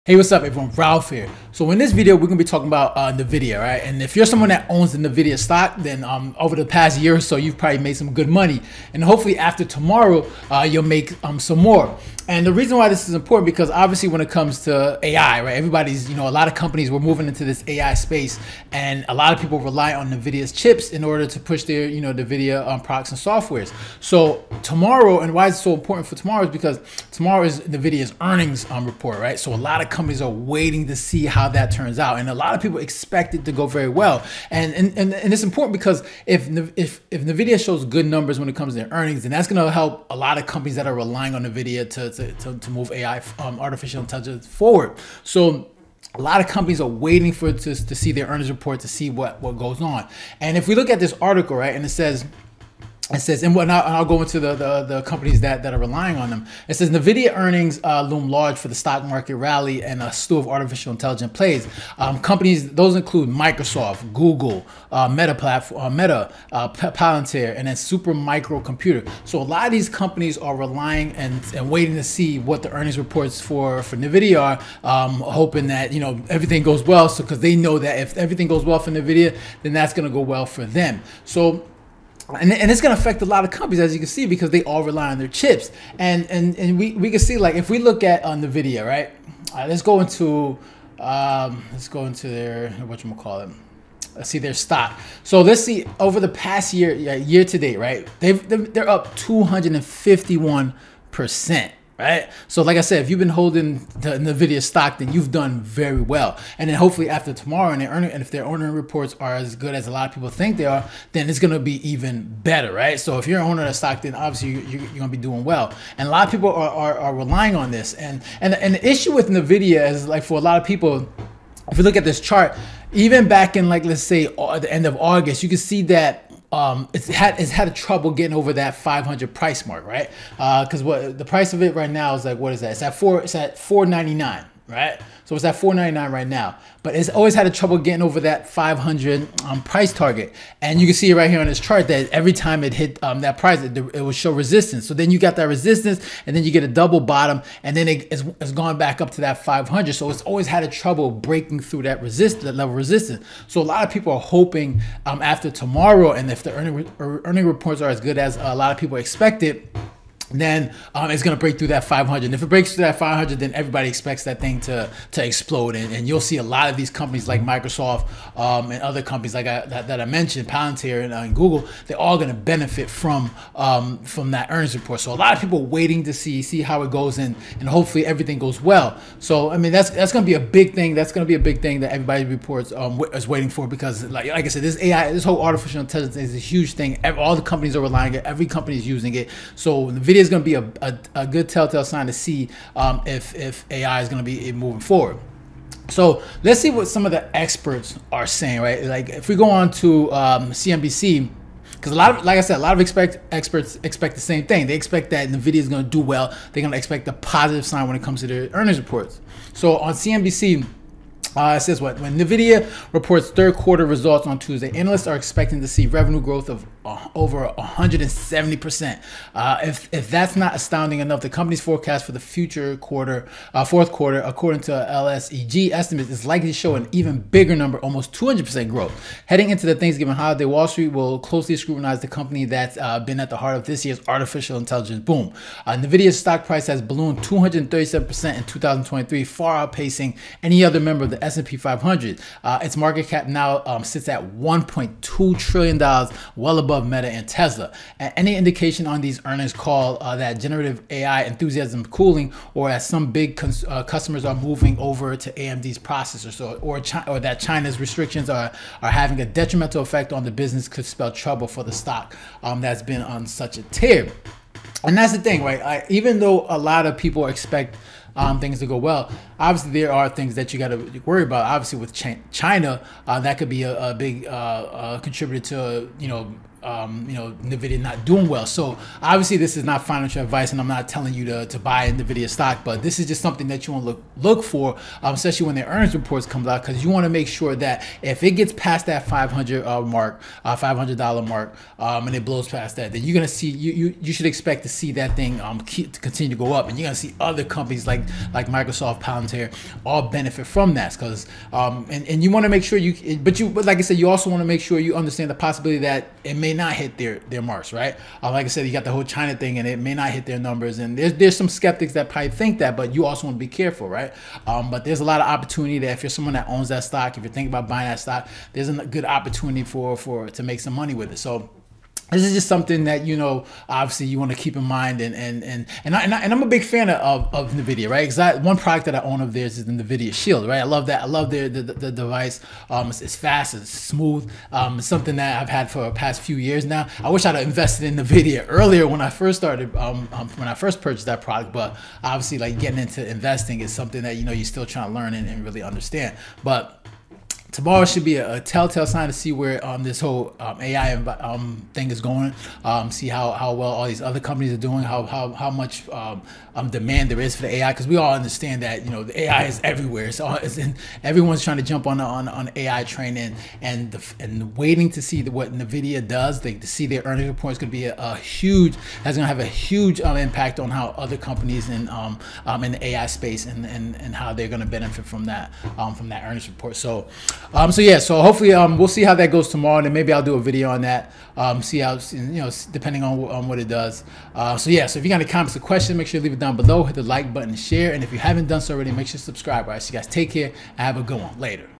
Hey, what's up everyone? Ralph here. So in this video, we're gonna be talking about Nvidia, right? And if you're someone that owns the Nvidia stock, then over the past year or so, you've probably made some good money. And hopefully after tomorrow, you'll make some more. And the reason why this is important, because obviously when it comes to AI, right? Everybody's, a lot of companies were moving into this AI space, and a lot of people rely on Nvidia's chips in order to push their, Nvidia products and softwares. So tomorrow, and why it's so important for tomorrow is because tomorrow is Nvidia's earnings report, right? So a lot of companies are waiting to see how that turns out, and a lot of people expect it to go very well. And it's important because if Nvidia shows good numbers when it comes to their earnings, then that's going to help a lot of companies that are relying on Nvidia to move AI, artificial intelligence forward. So a lot of companies are waiting for to see their earnings report to see what goes on. And if we look at this article, right, and it says, and I'll go into the companies that are relying on them. It says Nvidia earnings loom large for the stock market rally and a slew of artificial intelligence plays. Companies, those include Microsoft, Google, Meta, Palantir, and then Super Microcomputer. So a lot of these companies are relying and waiting to see what the earnings reports for Nvidia are, hoping that everything goes well. So because they know that if everything goes well for Nvidia, then that's going to go well for them. So. And it's going to affect a lot of companies, as you can see, because they all rely on their chips. And we can see, like, if we look at Nvidia, right? Let's go into their, whatchamacallit. Let's see their stock. So let's see over the past year, year to date, right? They're up 251%. Right? So like I said, if you've been holding the Nvidia stock, then you've done very well. And then hopefully after tomorrow, and if their earnings reports are as good as a lot of people think they are, then it's going to be even better, right? So if you're an owner of the stock, then obviously you're going to be doing well. And a lot of people are relying on this. And the issue with Nvidia is, like, for a lot of people, if you look at this chart, even back in, like, let's say the end of August, you can see that it's had a trouble getting over that 500 price mark, right? Because what the price of it right now is, like, what is that? It's at $4.99, right? So it's at $4.99 right now, but it's always had a trouble getting over that 500 price target. And you can see it right here on this chart that every time it hit that price, it will show resistance. So then you got that resistance, and then you get a double bottom, and then it's gone back up to that 500. So it's always had a trouble breaking through that level of resistance. So a lot of people are hoping after tomorrow, and if the earning reports are as good as a lot of people expected, then it's going to break through that 500. And if it breaks through that 500, then everybody expects that thing to explode. And you'll see a lot of these companies like Microsoft and other companies like that I mentioned, Palantir and Google, they're all going to benefit from that earnings report. So a lot of people waiting to see how it goes, and hopefully everything goes well. So I mean, that's going to be a big thing. That's going to be a big thing that everybody reports is waiting for, because like I said, this AI, this whole artificial intelligence is a huge thing. All the companies are relying on it. Every company is using it. So the video is going to be a good telltale sign to see if AI is going to be moving forward. So let's see what some of the experts are saying, right? Like if we go on to CNBC, because like I said, a lot of experts expect the same thing. They expect that Nvidia is going to do well. They're going to expect a positive sign when it comes to their earnings reports. So on CNBC, it says when Nvidia reports third quarter results on Tuesday, analysts are expecting to see revenue growth of over 170%. If that's not astounding enough, the company's forecast for the fourth quarter, according to LSEG estimates, is likely to show an even bigger number, almost 200% growth. Heading into the Thanksgiving holiday, Wall Street will closely scrutinize the company that's been at the heart of this year's artificial intelligence boom. Nvidia's stock price has ballooned 237% in 2023, far outpacing any other member of the S&P 500. Its market cap now sits at $1.2 trillion, well above Meta and Tesla. And any indication on these earnings call that generative AI enthusiasm cooling, or as some big customers are moving over to AMD's processors, or that China's restrictions are having a detrimental effect on the business, could spell trouble for the stock that's been on such a tear. And that's the thing, right? Even though a lot of people expect things to go well, obviously there are things that you got to worry about. Obviously with China, that could be a big contributor to Nvidia not doing well. So obviously this is not financial advice, and I'm not telling you to buy Nvidia stock, but this is just something that you want to look for, especially when their earnings reports comes out, because you want to make sure that if it gets past that $500 mark, $500 mark, and it blows past that, then you're gonna see you should expect to see that thing continue to go up, and you're gonna see other companies like Microsoft, Palantir, all benefit from that, because and you want to make sure but like I said, you also want to make sure you understand the possibility that it may not hit their marks, right? Like I said, you got the whole China thing, and it may not hit their numbers, and there's some skeptics that probably think that, but you also want to be careful, right? But there's a lot of opportunity that if you're someone that owns that stock, if you're thinking about buying that stock, there's a good opportunity to make some money with it. So this is just something that, obviously you want to keep in mind, and I'm a big fan of Nvidia, right? Because one product that I own of theirs is the Nvidia Shield, right? I love that. I love the device. It's fast, it's smooth. It's something that I've had for the past few years now. I wish I'd have invested in Nvidia earlier when I first started, when I first purchased that product. But obviously, like, getting into investing is something that you're still trying to learn and really understand. But tomorrow should be a telltale sign to see where this whole AI thing is going. See how well all these other companies are doing, how much demand there is for the AI, because we all understand that the AI is everywhere. Everyone's trying to jump on the AI train, and waiting to see what Nvidia does. To see their earnings report is going to be that's going to have a huge impact on how other companies in the AI space and how they're going to benefit from that earnings report. So hopefully we'll see how that goes tomorrow, and then maybe I'll do a video on that. See how, depending on what it does. So if you got any comments or questions, make sure you leave it down below. Hit the like button, share, and if you haven't done so already, make sure to subscribe. All right, so you guys take care and have a good one. Later.